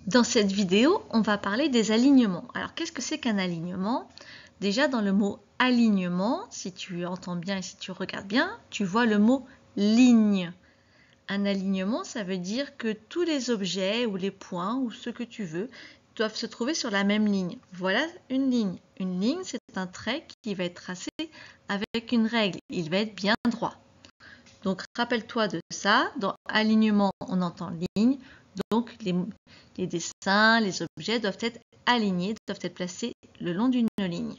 Dans cette vidéo, on va parler des alignements. Alors, qu'est-ce que c'est qu'un alignement? Déjà, dans le mot alignement, si tu entends bien et si tu regardes bien, tu vois le mot ligne. Un alignement, ça veut dire que tous les objets ou les points ou ce que tu veux doivent se trouver sur la même ligne. Voilà une ligne. Une ligne, c'est un trait qui va être tracé avec une règle. Il va être bien droit. Donc, rappelle-toi de ça. Dans alignement, on entend ligne. Donc, les dessins, les objets doivent être alignés, doivent être placés le long d'une ligne.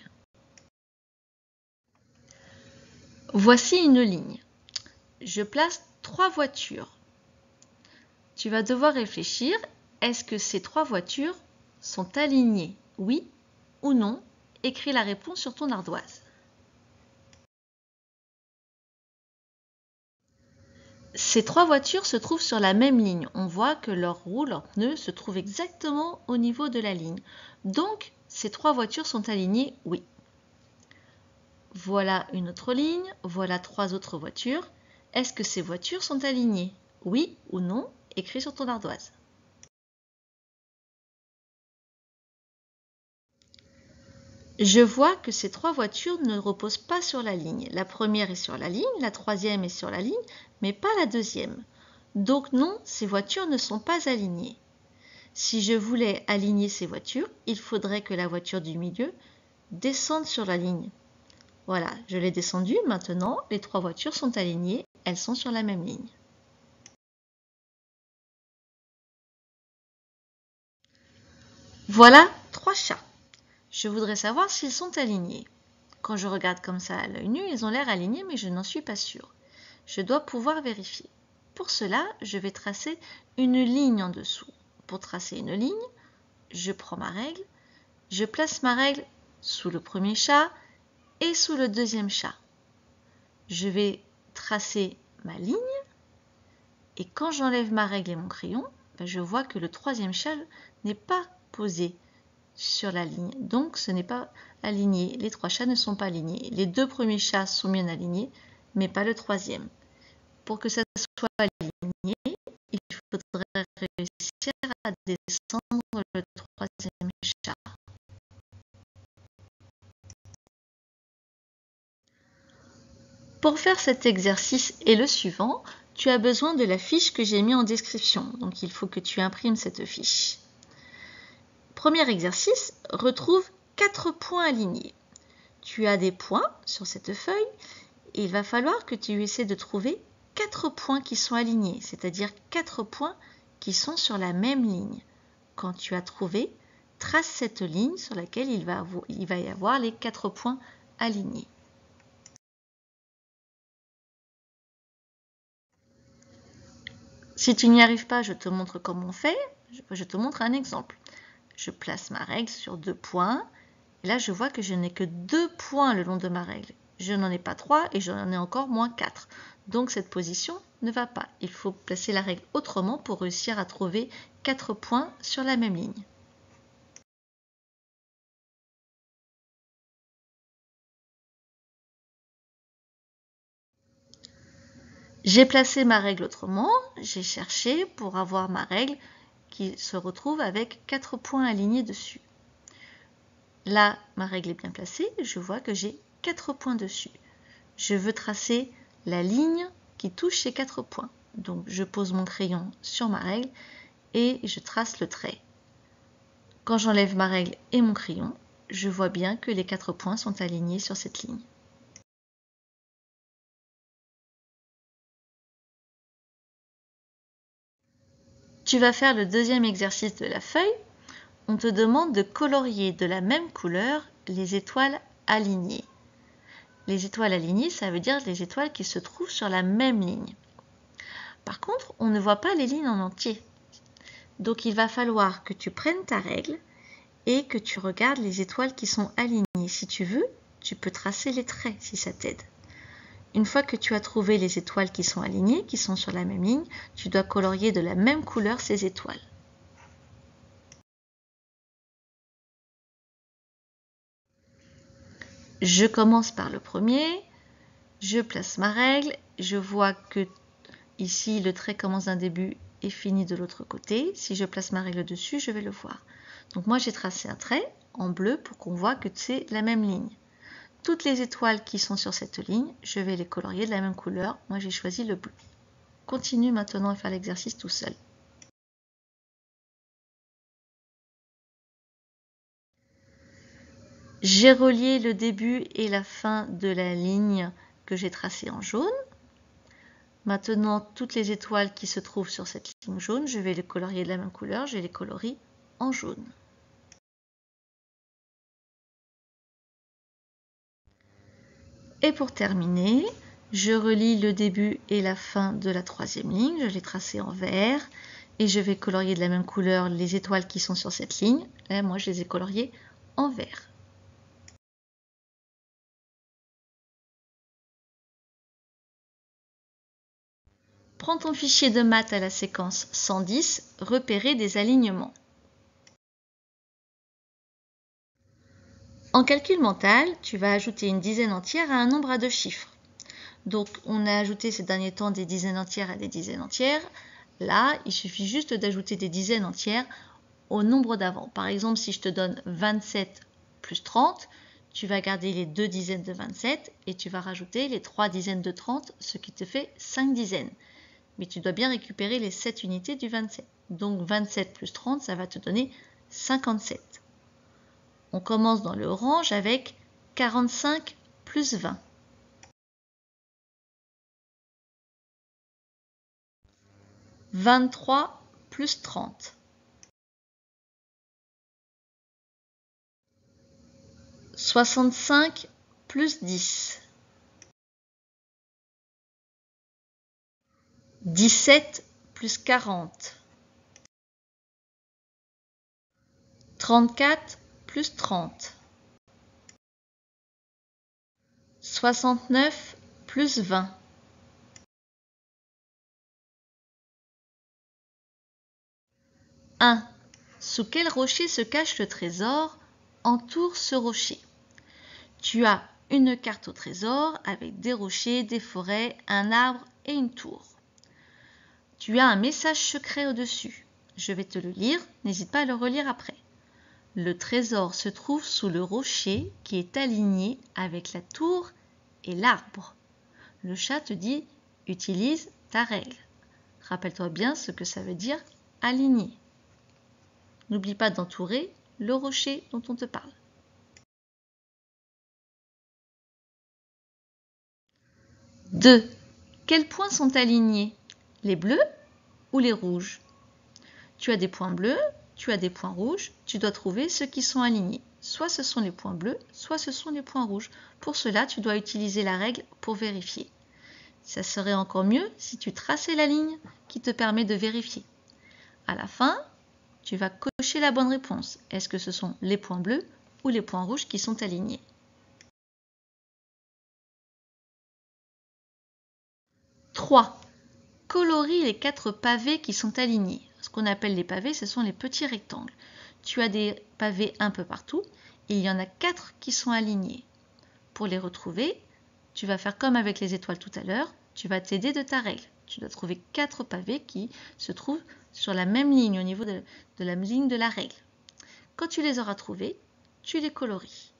Voici une ligne. Je place 3 voitures. Tu vas devoir réfléchir, est-ce que ces 3 voitures sont alignées? Oui ou non? Écris la réponse sur ton ardoise. Ces 3 voitures se trouvent sur la même ligne. On voit que leurs roues, leurs pneus se trouvent exactement au niveau de la ligne. Donc, ces 3 voitures sont alignées, oui. Voilà une autre ligne, voilà 3 autres voitures. Est-ce que ces voitures sont alignées? Oui ou non? Écris sur ton ardoise. Je vois que ces 3 voitures ne reposent pas sur la ligne. La première est sur la ligne, la troisième est sur la ligne, mais pas la deuxième. Donc non, ces voitures ne sont pas alignées. Si je voulais aligner ces voitures, il faudrait que la voiture du milieu descende sur la ligne. Voilà, je l'ai descendue. Maintenant, les 3 voitures sont alignées, elles sont sur la même ligne. Voilà 3 chats. Je voudrais savoir s'ils sont alignés. Quand je regarde comme ça à l'œil nu, ils ont l'air alignés, mais je n'en suis pas sûre. Je dois pouvoir vérifier. Pour cela, je vais tracer une ligne en dessous. Pour tracer une ligne, je prends ma règle, je place ma règle sous le premier chat et sous le deuxième chat. Je vais tracer ma ligne et quand j'enlève ma règle et mon crayon, je vois que le troisième chat n'est pas posé sur la ligne. Donc ce n'est pas aligné. Les 3 chats ne sont pas alignés. Les 2 premiers chats sont bien alignés, mais pas le troisième. Pour que ça soit aligné, il faudrait réussir à descendre le troisième chat. Pour faire cet exercice et le suivant, tu as besoin de la fiche que j'ai mise en description. Donc il faut que tu imprimes cette fiche. Premier exercice, retrouve 4 points alignés. Tu as des points sur cette feuille et il va falloir que tu essaies de trouver 4 points qui sont alignés, c'est-à-dire 4 points qui sont sur la même ligne. Quand tu as trouvé, trace cette ligne sur laquelle il va y avoir les 4 points alignés. Si tu n'y arrives pas, je te montre comment on fait. Je te montre un exemple. Je place ma règle sur 2 points. Et là, je vois que je n'ai que 2 points le long de ma règle. Je n'en ai pas 3 et j'en ai encore moins 4. Donc cette position ne va pas. Il faut placer la règle autrement pour réussir à trouver 4 points sur la même ligne. J'ai placé ma règle autrement. J'ai cherché pour avoir ma règle qui se retrouve avec 4 points alignés dessus. Là, ma règle est bien placée. Je vois que j'ai 4 points dessus. Je veux tracer la ligne qui touche ces 4 points. Donc, je pose mon crayon sur ma règle et je trace le trait. Quand j'enlève ma règle et mon crayon, je vois bien que les 4 points sont alignés sur cette ligne. Tu vas faire le deuxième exercice de la feuille. On te demande de colorier de la même couleur les étoiles alignées. Les étoiles alignées, ça veut dire les étoiles qui se trouvent sur la même ligne. Par contre, on ne voit pas les lignes en entier. Donc il va falloir que tu prennes ta règle et que tu regardes les étoiles qui sont alignées. Si tu veux, tu peux tracer les traits si ça t'aide. Une fois que tu as trouvé les étoiles qui sont alignées, qui sont sur la même ligne, tu dois colorier de la même couleur ces étoiles. Je commence par le premier, je place ma règle, je vois que ici le trait commence d'un début est fini de l'autre côté. Si je place ma règle dessus, je vais le voir. Donc moi, j'ai tracé un trait en bleu pour qu'on voit que c'est la même ligne. Toutes les étoiles qui sont sur cette ligne, je vais les colorier de la même couleur. Moi, j'ai choisi le bleu. Continue maintenant à faire l'exercice tout seul. J'ai relié le début et la fin de la ligne que j'ai tracée en jaune. Maintenant, toutes les étoiles qui se trouvent sur cette ligne jaune, je vais les colorier de la même couleur, je les colorie en jaune. Et pour terminer, je relie le début et la fin de la troisième ligne, je l'ai tracée en vert, et je vais colorier de la même couleur les étoiles qui sont sur cette ligne. Là, moi, je les ai coloriées en vert. Prends ton fichier de maths à la séquence 110, repérer des alignements. En calcul mental, tu vas ajouter une dizaine entière à un nombre à deux chiffres. Donc, on a ajouté ces derniers temps des dizaines entières à des dizaines entières. Là, il suffit juste d'ajouter des dizaines entières au nombre d'avant. Par exemple, si je te donne 27 plus 30, tu vas garder les 2 dizaines de 27 et tu vas rajouter les 3 dizaines de 30, ce qui te fait 5 dizaines. Mais tu dois bien récupérer les 7 unités du 27. Donc 27 plus 30, ça va te donner 57. On commence dans le orange avec 45 plus 20. 23 plus 30. 65 plus 10. 17 plus 40. 34 plus 30. 69 plus 20. 1. Sous quel rocher se cache le trésor? Entoure ce rocher. Tu as une carte au trésor avec des rochers, des forêts, un arbre et une tour. Tu as un message secret au-dessus. Je vais te le lire, n'hésite pas à le relire après. Le trésor se trouve sous le rocher qui est aligné avec la tour et l'arbre. Le chat te dit « Utilise ta règle ». Rappelle-toi bien ce que ça veut dire « aligner ». N'oublie pas d'entourer le rocher dont on te parle. 2. Quels points sont alignés? Les bleus ou les rouges? Tu as des points bleus, tu as des points rouges, tu dois trouver ceux qui sont alignés. Soit ce sont les points bleus, soit ce sont les points rouges. Pour cela, tu dois utiliser la règle pour vérifier. Ça serait encore mieux si tu traçais la ligne qui te permet de vérifier. À la fin, tu vas cocher la bonne réponse. Est-ce que ce sont les points bleus ou les points rouges qui sont alignés? 3. Colorie les 4 pavés qui sont alignés. Ce qu'on appelle les pavés, ce sont les petits rectangles. Tu as des pavés un peu partout. Et il y en a 4 qui sont alignés. Pour les retrouver, tu vas faire comme avec les étoiles tout à l'heure. Tu vas t'aider de ta règle. Tu dois trouver 4 pavés qui se trouvent sur la même ligne au niveau de la ligne de la règle. Quand tu les auras trouvés, tu les colories.